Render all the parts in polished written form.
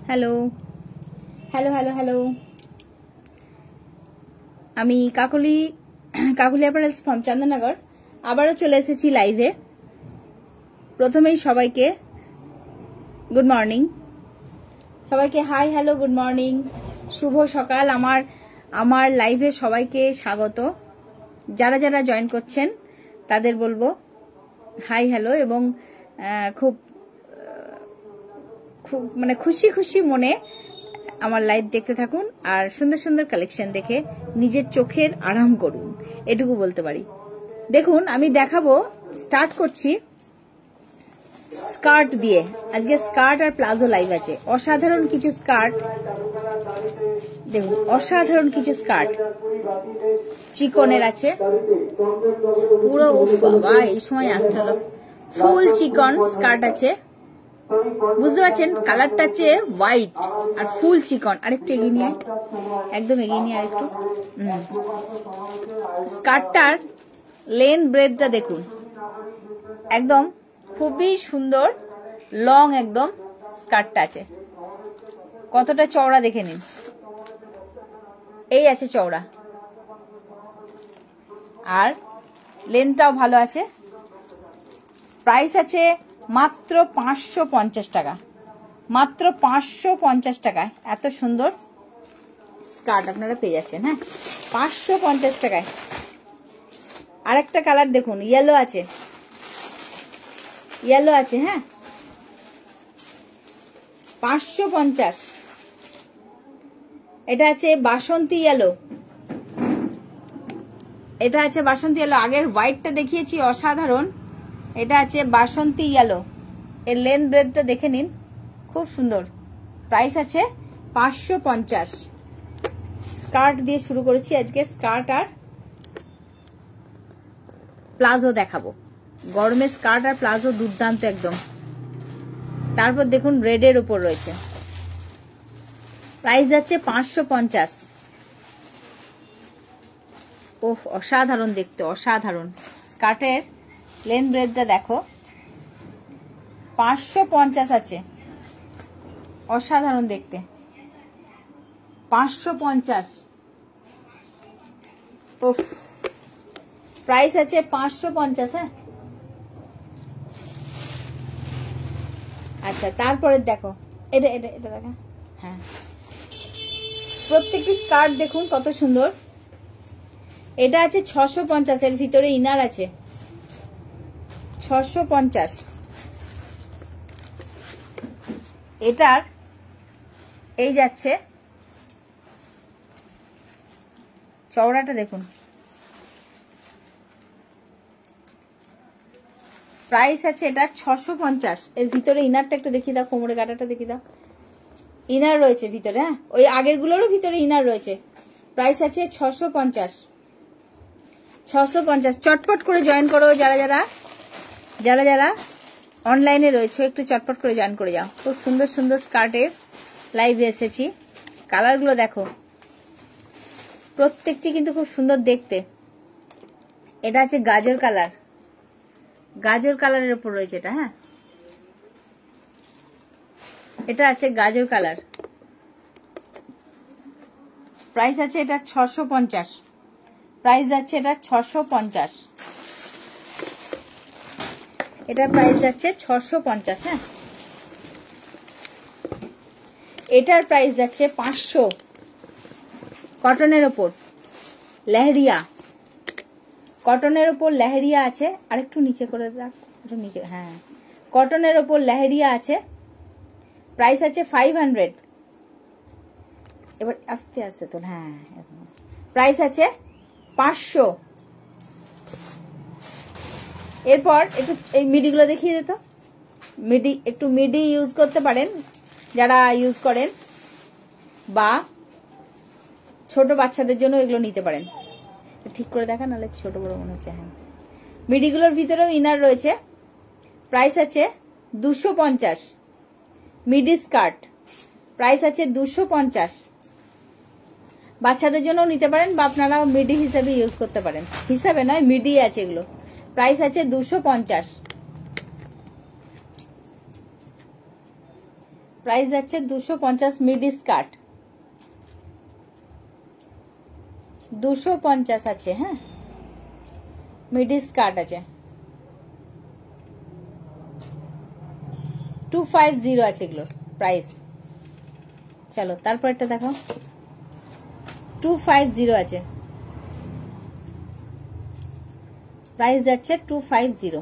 Hello hello hello hello, আমি কাকলি apparels from Chandannagar আবারও চলে এসেছি লাইভে। প্রথমেই সবাইকে গুড মর্নিং, সবাইকে হাই হ্যালো গুড মর্নিং, শুভ সকাল। আমার লাইভে সবাইকে স্বাগত। যারা যারা জয়েন করছেন তাদের বলবো হাই হ্যালো, এবং খুব মানে খুশি খুশি মনে আমার লাইভ দেখতে থাকুন আর সুন্দর সুন্দর কালেকশন দেখে নিজের চোখের আরাম করুন, এটুকু বলতে পারি। দেখুন আমি দেখাবো, স্টার্ট করছি স্কার্ট দিয়ে। আজকে স্কার্ট আর প্লাজো লাইভ আছে। অসাধারণ কিছু স্কার্ট দেখুন, অসাধারণ কিছু স্কার্ট চিকনের আছে পুরো। উফ বাবা, এই সময় আসতে হলো। ফুল চিকন স্কার্ট আছে, বুঝতে পারছেন? কালারটা হচ্ছে হোয়াইট আর ফুল চিকন। আরেকটু এগিয়ে নিয়ে, একদম এগিয়ে নিয়ে আরেকটু। স্কার্টটার লেন্থ ব্রেডটা দেখুন, একদম খুবই সুন্দর লং একদম স্কার্টটা আছে। কতটা চওড়া দেখে নিন, এই আছে চওড়া, আর লেন্থটাও ভালো আছে। প্রাইস আছে মাত্র 550 টাকা, মাত্র 550 টাকায় এত সুন্দর স্কার্ট আপনারা পেয়ে যাচ্ছেন। হ্যাঁ, 550 টাকায়। আরেকটা কালার দেখুন, ইয়েলো আছে, ইয়েলো আছে। হ্যাঁ, 550। এটা আছে বাসন্তী ইয়েলো, এটা আছে বাসন্তী ইয়েলো। আগের হোয়াইটটা দেখিয়েছি অসাধারণ, এটা আছে বাসন্তী ইয়েলো। এর লেন্থ ব্রেডটা দেখে নিন, খুব সুন্দর। প্রাইস আছে 550। স্কার্ট দিয়ে শুরু করেছি আজকে, স্কার্ট আর প্লাজো দেখাবো। গরমে স্কার্ট আর প্লাজো দুর্দান্ত একদম। তারপর দেখুন রেডের উপর রয়েছে, প্রাইস যাচ্ছে 550। ওহ, অসাধারণ দেখতে, অসাধারণ। স্কার্টের লেন্থ ব্রেডটা দেখো, 550 আছে, অসাধারণ দেখতে। 550। ওহ, প্রাইস আছে 550। হ্যাঁ, আচ্ছা তারপরে দেখো এটা এটা এটা দেখা। হ্যাঁ, প্রত্যেকটি স্কার্ট দেখুন কত সুন্দর। এটা আছে 650, এর ভিতরে ইনার আছে 650। এটার এই যাচ্ছে চওড়াটা দেখুন। প্রাইস আছে এটা 650। এর ভিতরে ইনারটা একটু দেখিয়ে দাও, কোমরে কাটাটা দেখিয়ে দাও। ইনার রয়েছে ভিতরে। হ্যাঁ, ওই আগের গুলোরও ভিতরে ইনার রয়েছে। প্রাইস আছে 650। 650। চটপট করে জয়েন করো, যারা যারা অনলাইনে রয়েছে একটু চটপট করে জয়েন করে যাও। খুব সুন্দর সুন্দর স্কার্টের লাইভে এসেছি। কালারগুলো দেখো, প্রত্যেকটি কিন্তু খুব সুন্দর দেখতে। এটা আছে গাজর কালার, গাজর কালারের উপর রয়েছে এটা। হ্যাঁ, এটা আছে গাজর কালার। প্রাইস আছে এটা 650। প্রাইস যাচ্ছে এটা 650। এটা প্রাইস যাচ্ছে 650। হ্যাঁ, এটার প্রাইস যাচ্ছে 500। কটনের ওপর লেহেরিয়া, কটনের ওপর লেহেরিয়া আছে। আরেকটু নিচে করে রাখ, একটু নিচে। হ্যাঁ, কটনের ওপর লেহেরিয়া আছে। প্রাইস আছে 500। এবার আস্তে আস্তে তো। হ্যাঁ, প্রাইস আছে 500। এরপর একটু এই মিডিগুলো দেখিয়ে দিত। মিডি, একটু মিডি ইউজ করতে পারেন যারা ইউজ করেন, বা ছোট বাচ্চাদের জন্য এগুলো নিতে পারেন। ঠিক করে দেখা, নাহলে ছোট বড় মনে হচ্ছে। হ্যাঁ, মিডিগুলোর ভিতরেও ইনার রয়েছে। প্রাইস আছে 250। মিডি স্কার্ট, প্রাইস আছে 250। বাচ্চাদের জন্য নিতে পারেন, বা আপনারা মিডি হিসাবে ইউজ করতে পারেন। হিসাবে নয়, মিডি আছে এগুলো। প্রাইস আছে 250। প্রাইস যাচ্ছে 250 মিডি স্কার্ট 250 আছে। হ্যাঁ, মিডি স্কার্ট আছে 250 আছে এগুলোর প্রাইস। চলো তারপর একটা দেখো, 250 আছে, প্রাইস যাচ্ছে 250।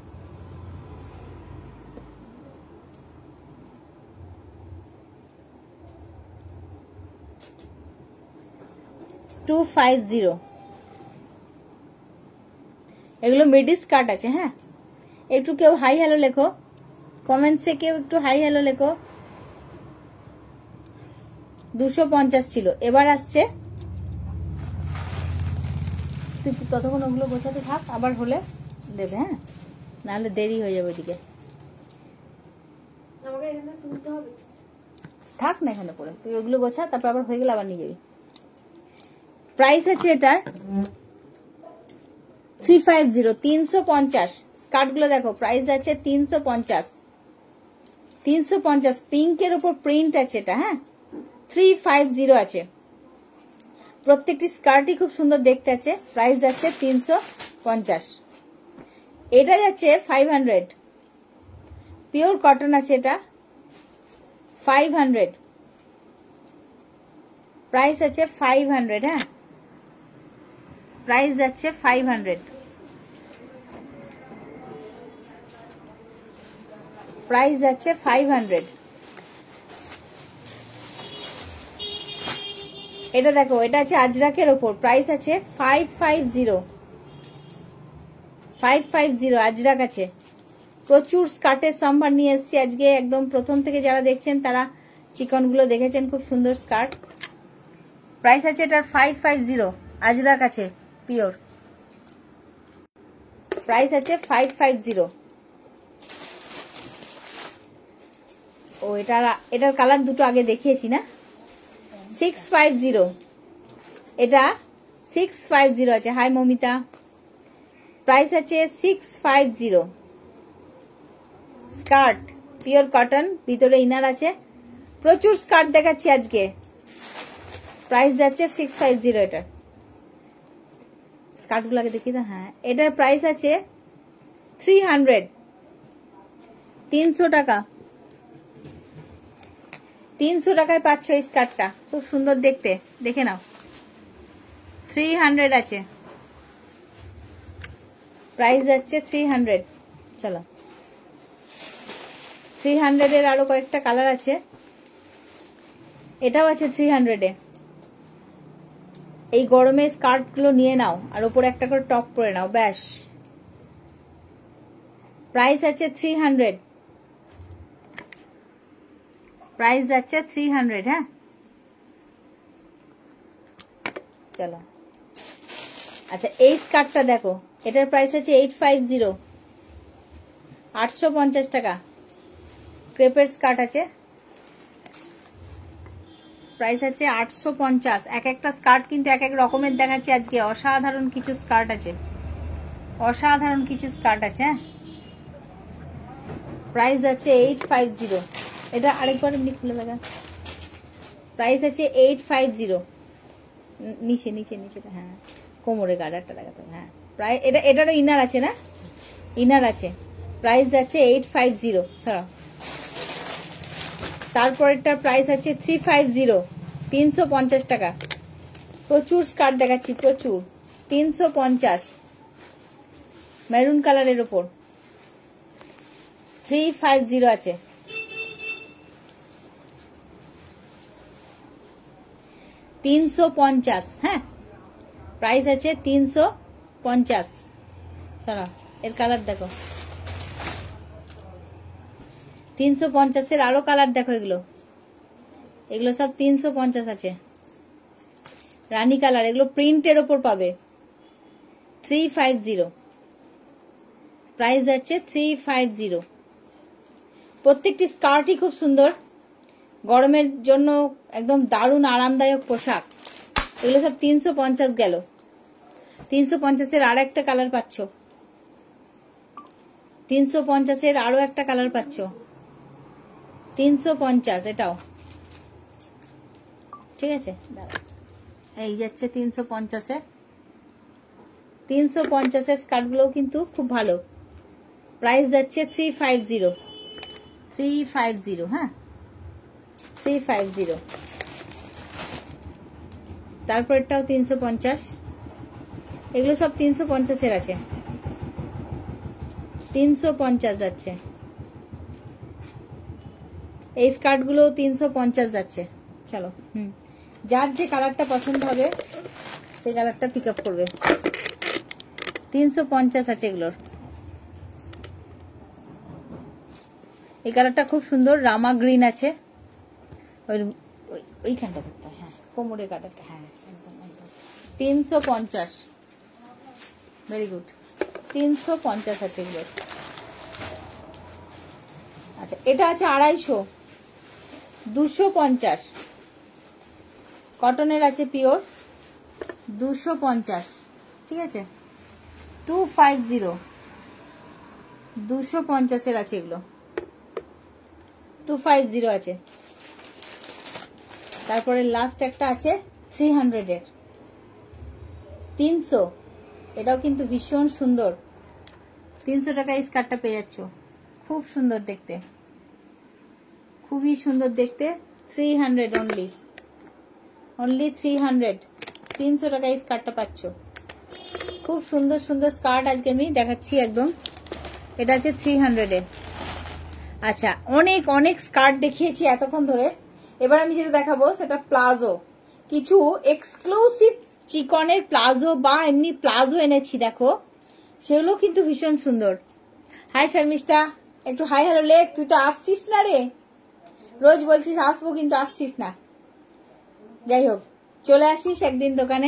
এগুলো মিডি স্কার্ট আছে। হ্যাঁ, একটু কেউ হাই হ্যালো লেখো কমেন্টসে, কেউ একটু হাই হ্যালো লেখো। 250 ছিল, এবার আসছে। তুই ততক্ষণ ওগুলো গোছাতে থাক, আবার হলে দেবে। হ্যাঁ, নাহলে দেরি হয়ে যাবে ওইদিকে। থাক না এখানে পড়ে, তুই ওগুলো গোছা, তারপর আবার হয়ে গেলে আবার নিয়ে যাবি। প্রাইস আছে এটার 350, 350। স্কার্ট গুলো দেখো, প্রাইস আছে 350, 350। পিঙ্কের উপর প্রিন্ট আছে এটা। হ্যাঁ, 350 আছে। প্রত্যেকটি স্কার্টই খুব সুন্দর দেখতে আছে। প্রাইস যাচ্ছে 350। এটা যাচ্ছে 500, পিওর কটন আছে এটা 500, প্রাইস আছে 500। হ্যাঁ, প্রাইস যাচ্ছে 500, প্রাইস যাচ্ছে 500। এটা দেখো, এটা আছে আজরাকের ওপর, প্রাইস আছে 550, 550 আজরাক আছে। প্রচুর স্কার্টের সম্ভার নিয়ে এসেছি আজকে। একদম প্রথম থেকে যারা দেখছেন তারা চিকন গুলো দেখেছেন, খুব সুন্দর স্কার্ট। প্রাইস আছে এটার 550, আজরাক আছে পিওর, প্রাইস আছে 550। ও এটার কালার দুটো আগে দেখিয়েছি না। 650, এটা 650 আছে। হাই মমিতা, প্রাইস আছে 650। স্কার্ট পিওর কটন, ভিতরে ইনার আছে। প্রচুর স্কার্ট দেখাচ্ছি আজকে। প্রাইস যাচ্ছে 650। এটার স্কার্ট গুলো আগে দেখি তো। হ্যাঁ, এটার প্রাইস আছে 300, 300 টাকা। 300 টাকায় পাচ্ছ এই স্কার্টটা, খুব সুন্দর দেখতে, দেখে নাও। 300 আছে, প্রাইস যাচ্ছে 300। চলো, 300 এর আরো কয়েকটা কালার আছে। এটাও আছে 300 এ। এই গরমে স্কার্ট গুলো নিয়ে নাও, আর উপরে একটা করে টপ পরে নাও, ব্যাস। প্রাইস আছে 300, প্রাইস যাচ্ছে 300। হ্যাঁ, চলো। আচ্ছা, এই স্কার্টটা দেখো, এটার প্রাইস আছে 850, 850 টাকা। ক্রেপের স্কার্ট আছে, প্রাইস আছে 850। এক একটা স্কার্ট কিন্তু এক এক রকমের দেখাচ্ছে আজকে। অসাধারণ কিছু স্কার্ট আছে, অসাধারণ কিছু স্কার্ট আছে। প্রাইস আছে 850। এটা আরেকবার এমনি খুলে দেখা। প্রাইস আছে 850, নিচে নিচে নিচেটা। হ্যাঁ, কোমরে গার্ডারটা দেখাতে হবে। হ্যাঁ, প্রায় এটারও ইনার আছে না, ইনার আছে। প্রাইস যাচ্ছে 850। সরি, তারপরেরটার প্রাইস আছে 350, 350 টাকা। প্রচুর স্কার্ট দেখাচ্ছি, প্রচুর। 350, মেরুন কালারের ওপর 350 আছে। $350। হ্যাঁ, প্রাইস আছে 350। সারা, এর কালার দেখো। 350 এর আরো কালার দেখো। এগুলো এগুলো সব 350 আছে। রানী কালার, এগুলো প্রিন্টের ওপর পাবে। 350, প্রাইস যাচ্ছে 350। প্রত্যেকটি স্কার্টই খুব সুন্দর, গরমের জন্য একদম দারুণ আরামদায়ক পোশাক। এগুলো সব 350 গেল। 350 এর আর একটা কালার পাচ্ছ, 350 এর আরো একটা কালার পাচ্ছ। 350 এটাও ঠিক আছে। এই যাচ্ছে 350-এ। 350-এর স্কার্ট গুলো কিন্তু খুব ভালো। প্রাইস যাচ্ছে 350 হ্যাঁ 350। তারপর এটাও 350। এগুলো সব 350-এর আছে। 350 যাচ্ছে। এই স্কার্ট গুলো 350 যাচ্ছে। চলো যার যে কালারটা পছন্দ হবে সেই কালারটা পিক আপ করবে। 350 আছে এগুলোর। এই কালারটা খুব সুন্দর, রামা গ্রিন আছে। ওইখানটা দেখতে হ্যাঁ কোমরের কাটারটা হ্যাঁ একদম একদম 350। ভেরি গুড 350 আছে এগুলোর। আচ্ছা এটা আছে 250, 250 কটনের আছে পিওর 250 ঠিক আছে। 250 250-এর আছে এগুলো 250 আছে। তারপরে লাস্ট একটা আছে 300-এর 300। এটাও কিন্তু ভীষণ সুন্দর। 300 টাকায় এই স্কার্টটা পেয়ে যাচ্ছ, খুব সুন্দর দেখতে, খুবই সুন্দর দেখতে। 300 অনলি 300। 300 টাকায় এই স্কার্টটা পাচ্ছ। খুব সুন্দর সুন্দর স্কার্ট আজকে আমি দেখাচ্ছি একদম। এটা আছে 300-এ। আচ্ছা অনেক অনেক স্কার্ট দেখিয়েছি এতক্ষণ ধরে। এবার আমি যেটা দেখাবো সেটা প্লাজো। কিছু এক্সক্লুসিভ চিকনের প্লাজো বা এমনি প্লাজো এনেছি দেখো, সেগুলো কিন্তু ভীষণ সুন্দর। হাই শর্মিষ্ঠা, একটু হাই হ্যালো লেখ। তুই তো আসছিস না রে, রোজ বলছিস আসবো কিন্তু আসছিস না। যাই হোক চলে আসিস একদিন দোকানে।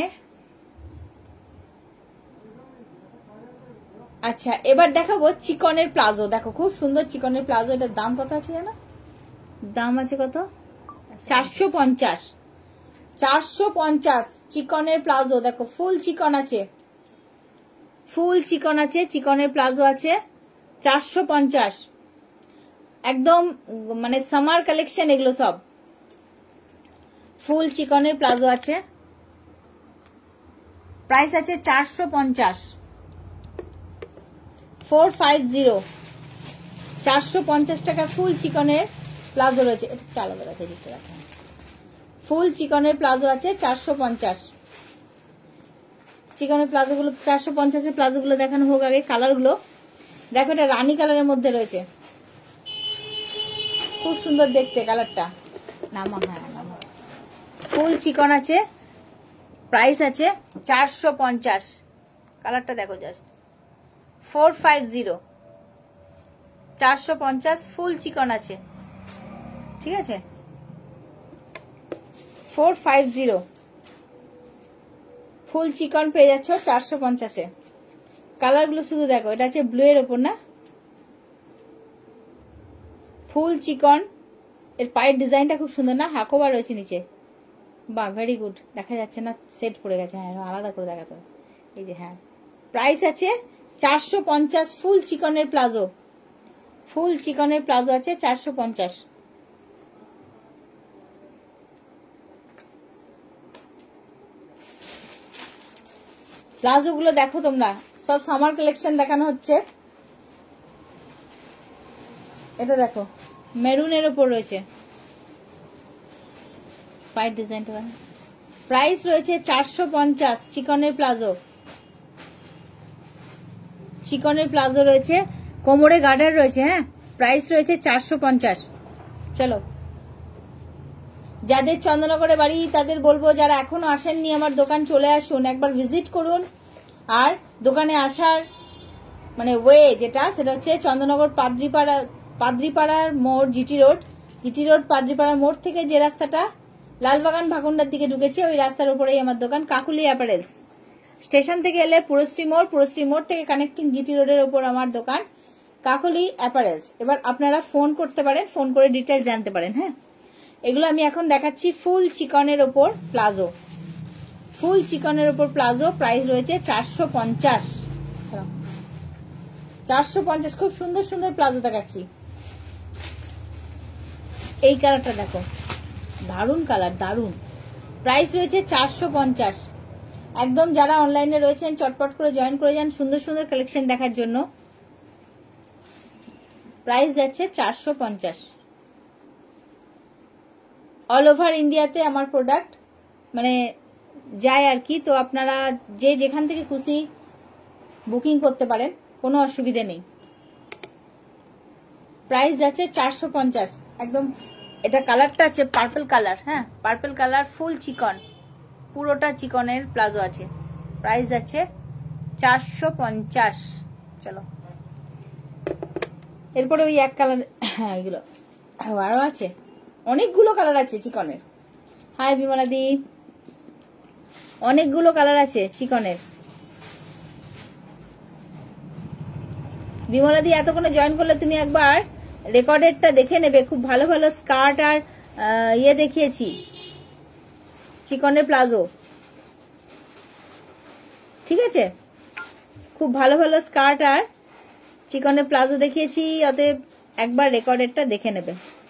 আচ্ছা এবার দেখাবো চিকনের প্লাজো। দেখো খুব সুন্দর চিকনের প্লাজো। এটার দাম কত আছে জানো? দাম আছে কত? 450। 450 চিকনের প্লাজো। দেখো ফুল চিকন আছে, ফুল চিকন আছে, চিকনের প্লাজো আছে 450। একদম মানে সামার কালেকশন এগুলো সব। ফুল চিকনের প্লাজো আছে, প্রাইস আছে 450। 450 450 টাকা ফুল চিকনের প্লাজো রয়েছে। এটা একটু আলাদা রাখে দিতে রাখা। ফুল চিকনের প্লাজো আছে 450। চিকনের প্লাজো গুলো 450 প্লাজো গুলো দেখানো হোক আগে। কালার গুলো দেখো, এটা রানী কালারের মধ্যে রয়েছে, খুব সুন্দর দেখতে কালারটা। নামা হ্যাঁ নামা। ফুল চিকন আছে, প্রাইস আছে 450। কালারটা দেখো জাস্ট 450 450 ফুল চিকন আছে ঠিক আছে। 450 ফুল চিকন পেয়ে যাচ্ছ 450-এ। কালার গুলো শুধু দেখো, এটা আছে ব্লু এর ওপর না, ফুল চিকন। এর পায়ের ডিজাইনটা খুব সুন্দর না, হাকোবা রয়েছে নিচে। বাহ ভেরি গুড। দেখা যাচ্ছে না, সেট পড়ে গেছে। হ্যাঁ আলাদা করে দেখাতে, এই যে হ্যাঁ। প্রাইস আছে 450 ফুল চিকনের প্লাজো। ফুল চিকনের প্লাজো আছে 450। প্লাজো গুলো দেখো তোমরা, সব সামার কালেকশন দেখানো হচ্ছে। এটা দেখো মেরুনের ওপর রয়েছে পায়ের ডিজাইনটা। প্রাইস রয়েছে 450 চিকনের প্লাজো। চিকনের প্লাজো রয়েছে, কোমরে গার্ডার রয়েছে। হ্যাঁ প্রাইস রয়েছে 450। চলো যাদের চন্দননগরে বাড়ি তাদের বলবো, যারা এখনো আসেননি আমার দোকান চলে আসুন, একবার ভিজিট করুন। আর দোকানে আসার মানে ওয়ে যেটা, সেটা হচ্ছে চন্দননগর পাদ্রিপাড়ার মোড়, জিটি রোড পাদ্রিপাড়ার মোড় থেকে যে রাস্তাটা লালবাগান ভাকুন্ডার দিকে ঢুকেছে, ওই রাস্তার উপরেই আমার দোকান কাকুলি অ্যাপারেলস। স্টেশন থেকে এলে পুরশ্রী মোড় থেকে কানেক্টিং জিটি রোডের উপর আমার দোকান কাকুলি অ্যাপারেলস। এবার আপনারা ফোন করতে পারেন, ফোন করে ডিটেল জানতে পারেন। হ্যাঁ এগুলো আমি এখন দেখাচ্ছি ফুল চিকনের ওপর প্লাজো। ফুল চিকনের ওপর প্লাজো, প্রাইস রয়েছে 450। 450 খুব সুন্দর সুন্দর প্লাজো দেখাচ্ছি। এই কালারটা দেখো, দারুন কালার, দারুন। প্রাইস রয়েছে 450। একদম যারা অনলাইনে রয়েছেন চটপট করে জয়েন করে যান সুন্দর সুন্দর কালেকশন দেখার জন্য। প্রাইস যাচ্ছে 450। অল ওভার ইন্ডিয়াতে আমার প্রোডাক্ট মানে যায় আর কি। তো আপনারা যে যেখান থেকে খুশি বুকিং করতে পারেন, কোনো অসুবিধা নেই। প্রাইস যাচ্ছে 450 একদম। এটা কালারটা আছে পার্পল কালার। হ্যাঁ, পার্পল কালার, ফুল চিকন, পুরোটা চিকনের প্লাজো আছে। প্রাইস যাচ্ছে 450। চলো এরপরে ওই এক কালার, হ্যাঁ ওইগুলো আরো আছে, অনেকগুলো কালার আছে চিকনের। হাই বিমলা দি, অনেকগুলো কালার আছে চিকনের। বিমলা দি এতক্ষণে জয়েন করলে তুমি একবার রেকর্ডেডটা দেখে নেবে। খুব ভালো ভালো স্কার্ট আর ইয়ে দেখিয়েছি, চিকনের প্লাজো। ঠিক আছে, খুব ভালো ভালো স্কার্ট আর চিকনের প্লাজো দেখিয়েছি, অতএব একবার রেকর্ডেডটা দেখে নেবে।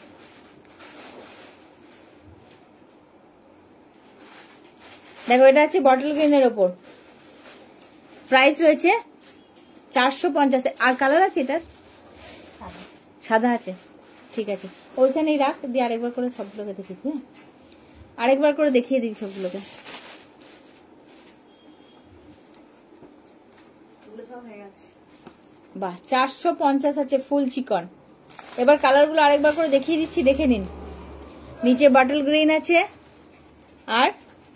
দেখো এটা আছে বটল গ্রিনের ওপর। প্রাইস রয়েছে 450। আর কালার আছে এটার, সাদা আছে। ঠিক আছে, ওইখানেই রাখ, দিয়ে আরেকবার করে সবগুলোকে দেখিয়ে দিই। আরেকবার করে দেখিয়ে দিই সবগুলোকে। বাহ, 450 আছে ফুল চিকন। এবার কালারগুলো আরেকবার করে দেখিয়ে দিচ্ছি, দেখে নিন। নিচে বটল গ্রিন আছে আর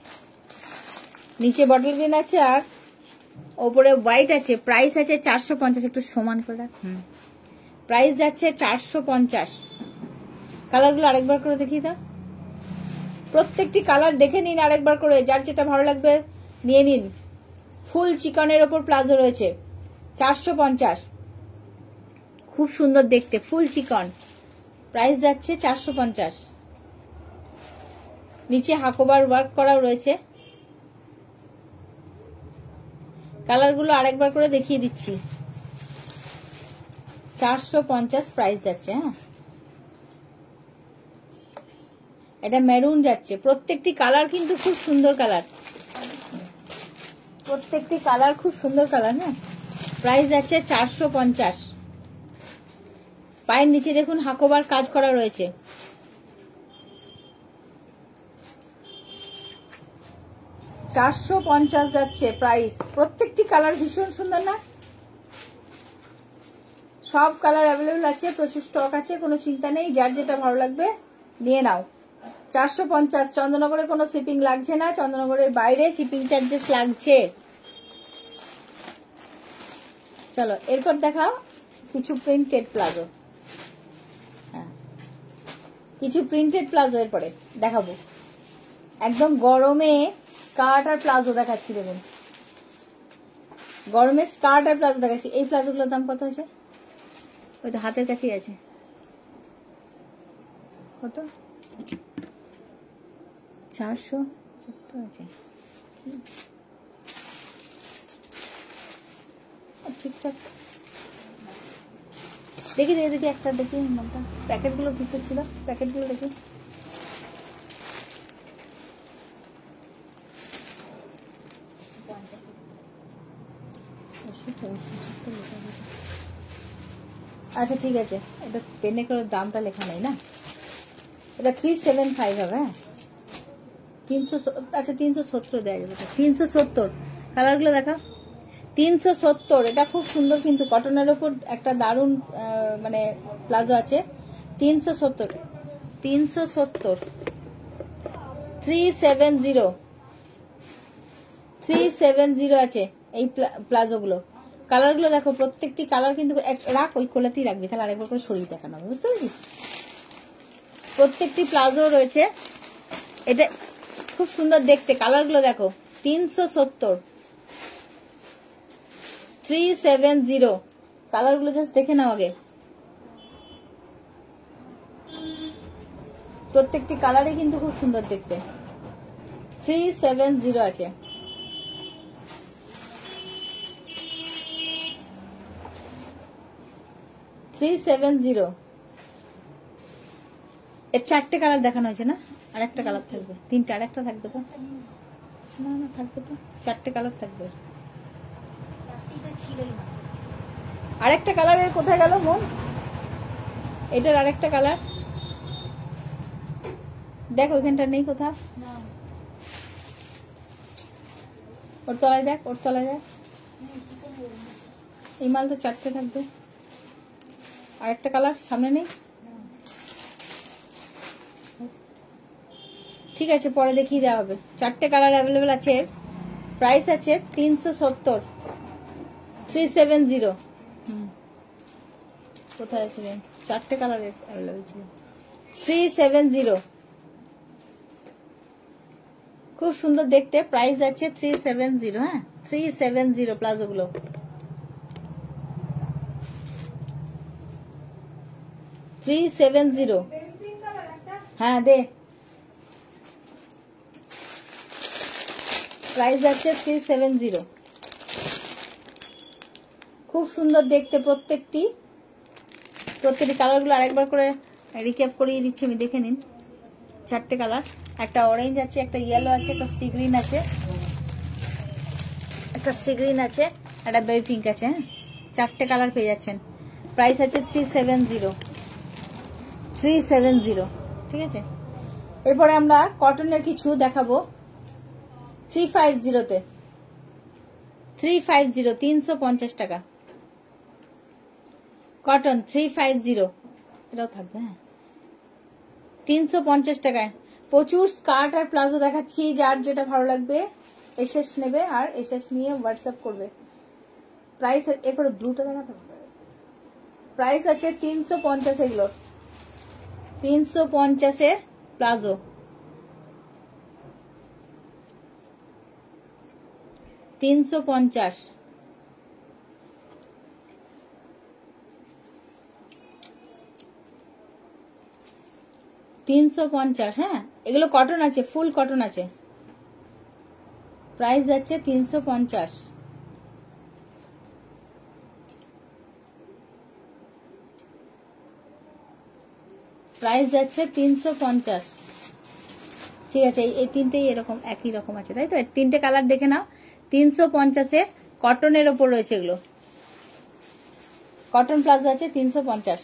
নিচে বটল গ্রিন আছে আর ওপরে হোয়াইট আছে। প্রাইস আছে 450। একটু সমান করে রাখ। প্রাইস যাচ্ছে 450। কালারগুলো আরেকবার করে দেখিয়ে দাও। প্রত্যেকটি কালার দেখে নিন আরেকবার করে, যার যেটা ভালো লাগবে নিয়ে নিন। ফুল চিকনের ওপর প্লাজো রয়েছে, 450। খুব সুন্দর দেখতে, ফুল চিকন। প্রাইস যাচ্ছে 450। নিচে হাকোবার ওয়ার্ক করাও রয়েছে। কালারগুলো আরেকবার করে দেখিয়ে দিচ্ছি। 450 প্রাইস যাচ্ছে। হ্যাঁ, এটা মেরুন যাচ্ছে। প্রত্যেকটি কালার কিন্তু খুব সুন্দর কালার, প্রত্যেকটি কালার খুব সুন্দর কালার। হ্যাঁ, প্রাইস যাচ্ছে 450। পায়ের নিচে দেখুন হাকোবার কাজ করা রয়েছে। $450 যাচ্ছে প্রাইস। প্রত্যেকটি কালার ভীষণ সুন্দর না? সব কালার অ্যাভেলেবল আছে, প্রচুর স্টক আছে, কোনো চিন্তা নেই। যার যেটা ভালো লাগবে নিয়ে নাও। 450। চন্দননগরে কোনো শিপিং লাগছে না, চন্দননগরের বাইরে শিপিং চার্জেস লাগছে। চলো এরপর দেখাও কিছু প্রিন্টেড প্লাজো। হ্যাঁ, কিছু প্রিন্টেড প্লাজো এরপরে দেখাবো। একদম গরমে স্কার্ট আর প্লাজো দেখাচ্ছি। দেখুন, গরমে স্কার্ট আর প্লাজো দেখাচ্ছি। এই প্লাজোগুলোর দাম কত আছে? ওই তো হাতের কাছেই আছে। কত? 470 আছে। ঠিকঠাক দেখি দেখি দেখি একটা দেখি। প্যাকেটগুলো কিসের ছিল? প্যাকেটগুলো দেখি। আচ্ছা ঠিক আছে, এটা পেনে করে দামটা লেখা নেই না। এটা 375 হবে। হ্যাঁ, 300। আচ্ছা 370 দেওয়া যাবে। 370। কালারগুলো দেখা। 370। এটা খুব সুন্দর কিন্তু কটনের ওপর একটা দারুন মানে প্লাজো আছে। 370। 370। 370। 370 আছে এই প্লাজোগুলো। কালারগুলো দেখো, প্রত্যেকটি কালার কিন্তু রাখ, ওই খোলাতেই রাখবি, তাহলে আরেকবার করে সরিয়ে দেখানো হবে, বুঝতে পেরেছিস? প্রত্যেকটি প্লাজো রয়েছে। এটা খুব সুন্দর দেখতে, কালারগুলো দেখো। 370। 370। কালারগুলো জাস্ট দেখে নাও আগে। প্রত্যেকটি কালারই কিন্তু খুব সুন্দর দেখতে। 370 আছে। $370। এর 4টে কালার দেখানো হয়েছে না, আর একটা কালার থাকবে, 3টে, আর একটা থাকবে তো না, না থাকবে তো, 4টে কালার থাকবে। আরেকটা কালারের কোথায় গেল মন? এটার আরেকটা কালার দেখ, ওইখানটা নেই কোথাও, ওর তলায় দেখ, ওর তলায় দেখ। এই মাল তো 4টে থাকবে, আরেকটা কালার সামনে নেই। ঠিক আছে, পরে দেখিয়ে দেওয়া হবে। 4টে কালার অ্যাভেলেবেল আছে। প্রাইস আছে 370, 370। কোথায় আছে? 4টে কালার অ্যাভেলেবেল ছিল, 370। খুব সুন্দর দেখতে। প্রাইস আছে 370। হ্যাঁ, 370 প্লাজো গুলো। হ্যাঁ দে। প্রাইস আছে 370। খুব সুন্দর দেখতে প্রত্যেকটি কালার গুলো আরেকবার করে রিক্যাপ করিয়ে দিচ্ছি আমি, দেখে নিন। 4টে কালার, একটা অরেঞ্জ আছে, একটা ইয়েলো আছে, একটা সি গ্রিন আছে, একটা বেবি পিঙ্ক আছে। হ্যাঁ, 4টে কালার পেয়ে যাচ্ছেন। প্রাইস আছে 370। ঠিক আছে, এরপরে আমরা কটনের কিছু দেখাবো 350 তে। 350 টাকা কটন, 350 এটাও থাকবে। হ্যাঁ, 350 টাকায় প্রচুর স্কার্ট আর প্লাজো দেখাচ্ছি। যার যেটা ভালো লাগবে এসএস নেবে, আর এসএস নিয়ে হোয়াটসঅ্যাপ করবে। প্রাইস এরপরে ব্লুটা দেখাতে হবে। প্রাইস আছে 350 এগুলো, 350 এর প্লাজো। 350। হ্যাঁ, এগুলো কটন আছে, ফুল কটন আছে। প্রাইস যাচ্ছে 350। প্রাইস যাচ্ছে 350। ঠিক আছে, এই 3টেই এরকম একই রকম আছে, তাই তো? 3টে কালার দেখে নাও। 350 কটনের ওপর রয়েছে এগুলো। কটন প্লাজো আছে 350।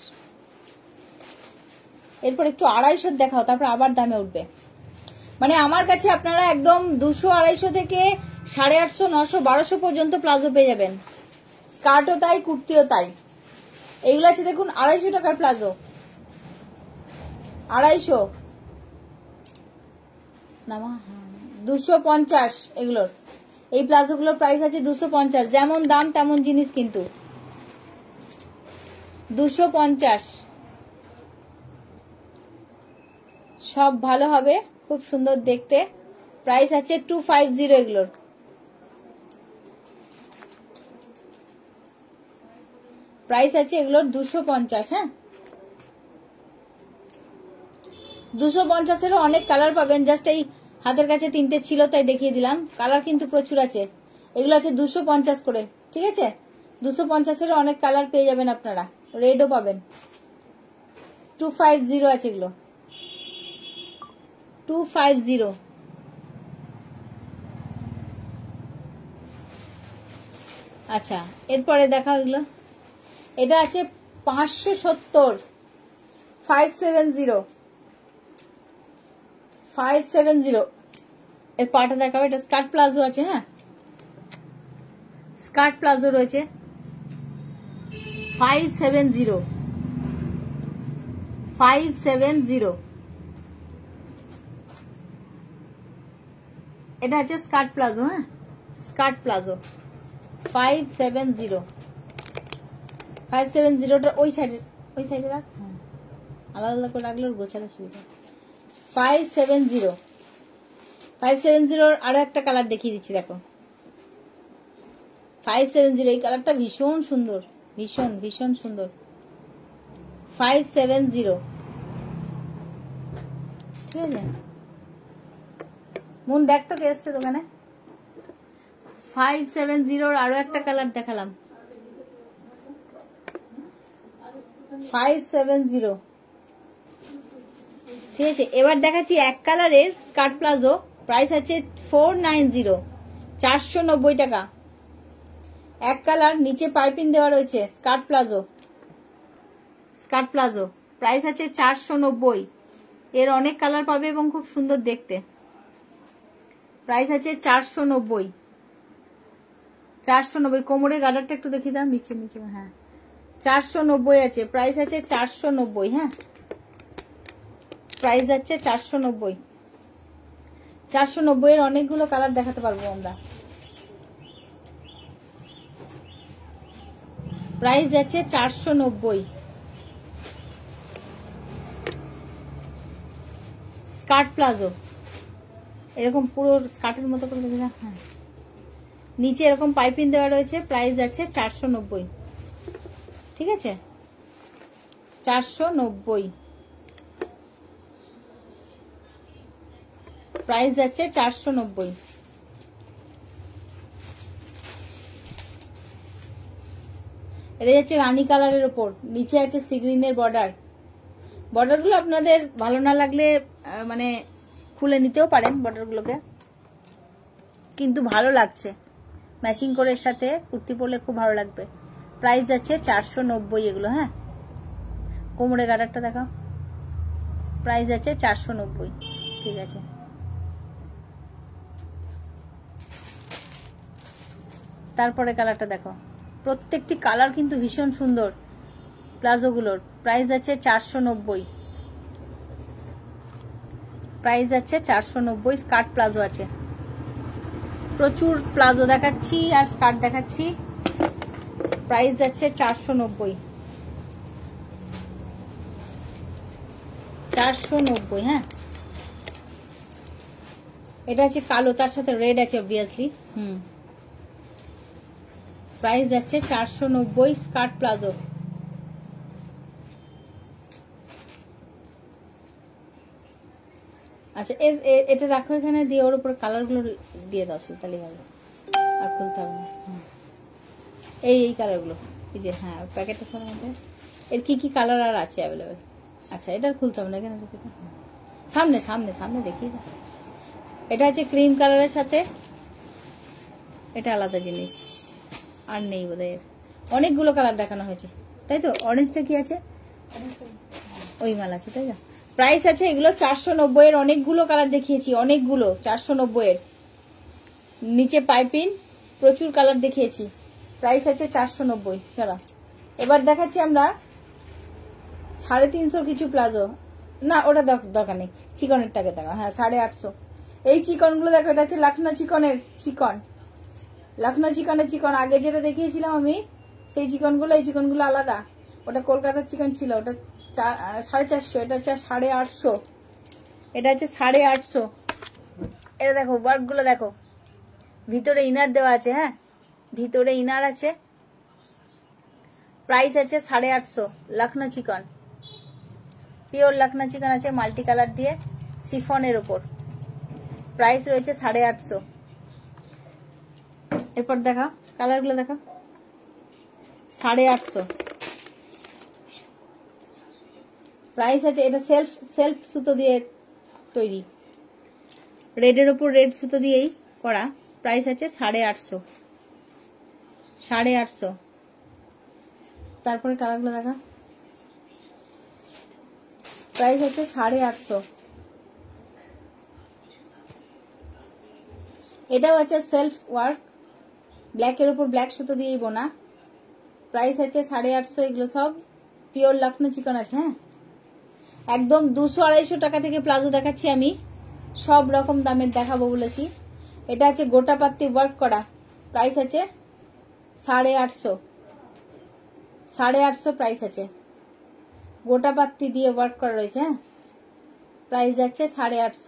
এরপর একটু 250 দেখাও, তারপর আবার দামে উঠবে। মানে আমার কাছে আপনারা একদম 200, 250 থেকে 850, 900, 1200 পর্যন্ত প্লাজো পেয়ে যাবেন। স্কার্টও তাই, কুর্তিও তাই। এইগুলো আছে দেখুন 250 টাকার প্লাজো, 250 না, 250 এগুলোর। এই প্লাজো গুলোর প্রাইস আছে 250। যেমন দাম তেমন জিনিস, কিন্তু 250 সব ভালো হবে, খুব সুন্দর দেখতে। প্রাইস আছে 250 এগুলোর। প্রাইস আছে এগুলোর 250। হ্যাঁ, 250-এরও অনেক কালার পাবেন। জাস্ট এই হাতের কাছে 3টে ছিল তাই দেখিয়ে দিলাম। কালার কিন্তু প্রচুর আছে। এগুলো আছে 250 করে। ঠিক আছে, 250-এরও অনেক কালার পেয়ে যাবেন আপনারা। রেডও পাবেন। 250 আছে এগুলো, 250। আচ্ছা, এরপরে দেখাও এগুলো। এটা আছে 570, 570 এর পাটা দেখাবো। এটা স্কার্ট প্লাজো আছে। হ্যাঁ, স্কার্ট প্লাজো রয়েছে 570। এটা আছে স্কার্ট প্লাজো। হ্যাঁ, স্কার্ট প্লাজো 570। 570টা ওই সাইডে রাখ। হ্যাঁ, আলাদা আলাদা করে রাখলে গোছানো সুবিধা। 570 আরো একটা কালার দেখিয়ে দিচ্ছি, দেখো। 570 এই কালারটা ভীষণ সুন্দর, ভীষণ ভীষণ সুন্দর। 570। ঠিক আছে, মন দেখ তো কে এসছে দোকানে। 570 আরো একটা কালার দেখালাম। 570 ঠিক আছে, এবার দেখাচ্ছি এক কালারের স্কার্ট প্লাজো। প্রাইস আছে 490, 490 টাকা। এক কালার, নিচে পাইপিং দেওয়া রয়েছে, skirt palazzo. Skirt palazzo price আছে 490। এর অনেক কালার পাবে এবং খুব সুন্দর দেখতে। প্রাইস আছে 490, 490। কোমরের গার্ডারটা একটু দেখিয়ে দাও, নিচে নিচে। হ্যাঁ 490 আছে, প্রাইস আছে 490। হ্যাঁ প্রাইস আছে 490। 490 এর অনেকগুলো কালার দেখাতে পারবো আমরা। প্রাইস আছে 490। স্কার্ট প্লাজো এরকম পুরো স্কার্টের মতো করে দেখে। হ্যাঁ নিচে এরকম পাইপিং দেওয়া রয়েছে। প্রাইস আছে 490। ঠিক আছে 490। প্রাইস আছে 490। এটা যাচ্ছে রানী কালারের ওপর, নিচে আছে সি গ্রিনের বর্ডার। বর্ডারগুলো আপনাদের ভালো না লাগলে মানে খুলে নিতেও পারেন বর্ডারগুলোকে, কিন্তু ভালো লাগছে। ম্যাচিং করে এর সাথে কুর্তি পরলে খুব ভালো লাগবে। প্রাইস আছে 490 এগুলো। হ্যাঁ কোমরে গার্ডারটা দেখাও। প্রাইস আছে 490। ঠিক আছে তারপরে কালারটা দেখো। প্রত্যেকটি কালার কিন্তু ভীষণ সুন্দর প্লাজোগুলোর। প্রাইস আছে 490। প্রাইস আছে 490। স্কার্ট প্লাজো আছে, প্রচুর প্লাজো দেখাচ্ছি আর স্কার্ট দেখাচ্ছি। প্রাইস আছে 490। 490। হ্যাঁ এটা আছে কালো, তার সাথে রেড আছে অবভিয়াসলি। প্রাইস আছে 490। Skirt palazzo. আচ্ছা এটা রাখো এখানে, দিয়ে ওর উপর কালার গুলো দিয়ে দাও, তাহলে হবে। আর খুলতে হবে না। এই কালার গুলো, এই যে। হ্যাঁ প্যাকেটটা ছাড়া মধ্যে এর কি কি কালার আর আছে অ্যাভেলেবেল। আচ্ছা এটা খুলতে হবে না, এখানে সামনে সামনে সামনে দেখিয়ে দাও। এটা আছে ক্রিম কালারের সাথে, এটা আলাদা জিনিস আর নেই বোধহয়। অনেকগুলো কালার দেখানো হয়েছে তাই তো। অরেঞ্জটা কি আছে? ওই মাল আছে তাই না। প্রাইস আছে এগুলো 490 এর। অনেকগুলো কালার দেখিয়েছি, অনেকগুলো। 490 এর, নিচে পাইপিং, প্রচুর কালার দেখিয়েছি। প্রাইস আছে 490 সারা। এবার দেখাচ্ছি আমরা 350 কিছু প্লাজো। না ওটা দরকার নেই, চিকনেরটাকে দেখো। হ্যাঁ 850। এই চিকন গুলো দেখো, এটা হচ্ছে লখনৌ চিকনের চিকন। লখনৌ চিকনের চিকন আগে যেটা দেখিয়েছিলাম আমি, সেই চিকন গুলো। এই চিকন গুলো আলাদা। ওটা কলকাতার চিকন ছিল, ওটা 450। এটা হচ্ছে 850। এটা হচ্ছে 850। এটা দেখো ওয়ার্ক গুলো দেখো, ভিতরে ইনার দেওয়া আছে। হ্যাঁ ভিতরে ইনার আছে। প্রাইস আছে 850। লখনৌ চিকন, পিওর লখনৌ চিকন আছে, মাল্টি কালার দিয়ে সিফনের ওপর। প্রাইস রয়েছে 850। এরপর দেখা কালার গুলো দেখা। 850 প্রাইস আছে। এটা সেলফ সুতো দিয়ে তৈরি, রেডের ওপর রেড সুতো দিয়েই করা। প্রাইস আছে 850। 850। তারপরে কালার গুলো দেখা। প্রাইস হচ্ছে 850। এটাও আছে সেলফ ওয়ার্ক, ব্ল্যাকের উপর ব্ল্যাক সুতো দিয়েই বোনা। প্রাইস আছে 850। এগুলো সব পিওর লখনৌ চিকন আছে। হ্যাঁ একদম 200-250 টাকা থেকে প্লাজো দেখাচ্ছি আমি, সব রকম দামের দেখাবো বলেছি। এটা আছে গোটা পাত্তি ওয়ার্ক করা। প্রাইস আছে 850। 850 প্রাইস আছে। গোটা পাত্তি দিয়ে ওয়ার্ক করা রয়েছে। হ্যাঁ প্রাইস যাচ্ছে 850।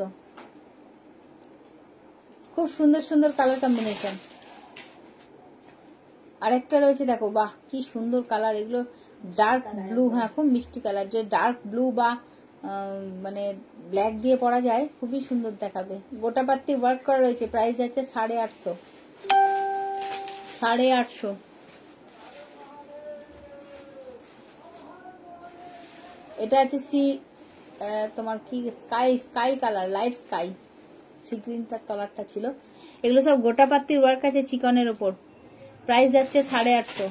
খুব সুন্দর সুন্দর কালার কম্বিনেশন। আরেকটা রয়েছে দেখো, বাহ কি সুন্দর কালার এগুলো। ডার্ক ব্লু, হ্যাঁ খুব মিষ্টি কালার। যে ডার্ক ব্লু বা মানে ব্ল্যাক দিয়ে পরা যায়, খুবই সুন্দর দেখাবে। গোটা পাত্তি ওয়ার্ক করা রয়েছে। প্রাইস যাচ্ছে 850। 850। এটা আছে তোমার কি sky colour, light sky, sea green তার তলারটা ছিল। এগুলো সব গোটা পাত্তির ওয়ার্ক আছে চিকনের ওপর। প্রাইস যাচ্ছে 850।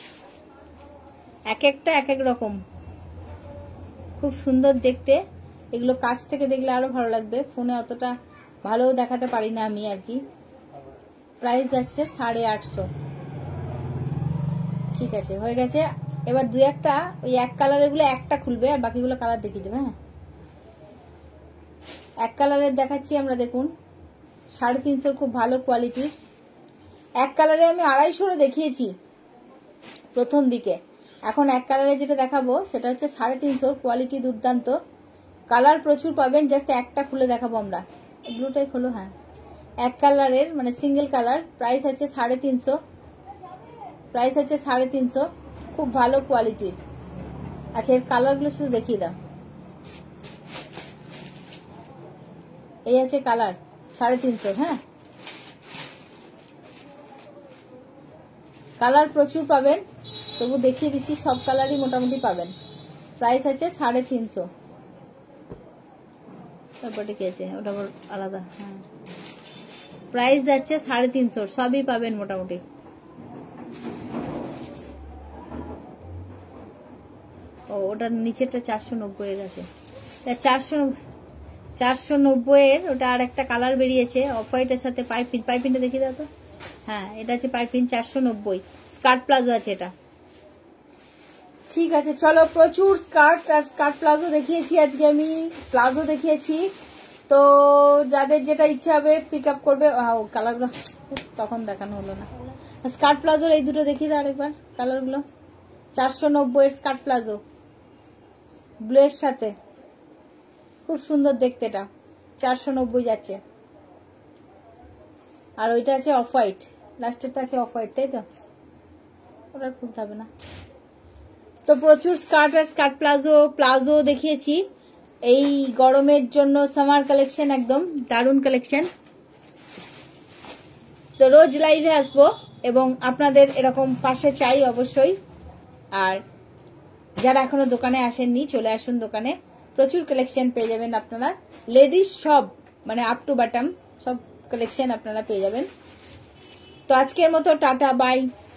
এক একটা এক এক রকম, খুব সুন্দর দেখতে। এগুলো কাছ থেকে দেখলে আরো ভালো লাগবে, ফোনে অতটা ভালো দেখাতে পারি না আমি আর কি। প্রাইস যাচ্ছে 850। ঠিক আছে, হয়ে গেছে। এবার দুই একটা ওই এক কালারের গুলো একটা খুলবে, আর বাকিগুলো কালার দেখিয়ে দেবে। হ্যাঁ, এক কালারের দেখাচ্ছি আমরা, দেখুন 350 খুব ভালো কোয়ালিটির। এক কালারে আমি 250 দেখিয়েছি প্রথম দিকে, এখন এক কালারে যেটা দেখাবো সেটা হচ্ছে 350, কোয়ালিটি দুর্দান্ত, কালার প্রচুর পাবেন। জাস্ট একটা খুলে দেখাবো আমরা, ব্লুটাই খোলো। হ্যাঁ, এক কালারের মানে সিঙ্গেল কালার, প্রাইস আছে 350। প্রাইস আছে 350, খুব ভালো কোয়ালিটির। আচ্ছা, এর কালারগুলো শুধু দেখিয়ে দাও। এই আছে কালার 350। হ্যাঁ, কালার প্রচুর পাবেন, তবু দেখিয়ে দিচ্ছি, সব কালারই মোটামুটি পাবেন। প্রাইস আছে 350। তারপরে কি আছে ওটা আলাদা। হ্যাঁ, প্রাইস যাচ্ছে 350, সবই পাবেন মোটামুটি। ও, ওটার নিচেরটা 490 এর আছে, 490 এর ওটা আর একটা কালার বেরিয়েছে অফ হোয়াইটের সাথে পাইপিং। পাইপিংটা দেখিয়ে দাও তো। হ্যাঁ, এটা আছে পাইপিং 490, স্কার্ট প্লাজো আছে এটা। ঠিক আছে, চলো, প্রচুর স্কার্ট আর স্কার্ট প্লাজো দেখিয়েছি আজকে আমি, প্লাজো দেখিয়েছি। তো যাদের যেটা ইচ্ছা হবে পিক আপ করবে। কালারগুলো তখন দেখানো হলো না। স্কার্ট প্লাজোর এই দুটো দেখিয়ে দাও আরেকবার কালারগুলো। 490 এর স্কার্ট প্লাজো, ব্লু এর সাথে, খুব সুন্দর দেখতে। এটা 490 যাচ্ছে। আর ওইটা আছে অফ হোয়াইট, লাস্টেরটা আছে অফ হোয়াইট, তাই তো? ওটা খুলতে হবে না। তো প্রচুর স্কার্ট আর স্কার্ট প্লাজো দেখিয়েছি এই গরমের জন্য, সামার কালেকশন, একদম দারুণ কালেকশন। তো রোজ লাইভে আসবো এবং আপনাদের এরকম পাশে চাই অবশ্যই। আর যারা এখনো দোকানে আসেননি, চলে আসুন দোকানে, প্রচুর কালেকশন পেয়ে যাবেন আপনারা। লেডিস সব, মানে আপ টু বাটম সব কালেকশন আপনারা পেয়ে যাবেন। তো আজকের মতো টাটা, বাই।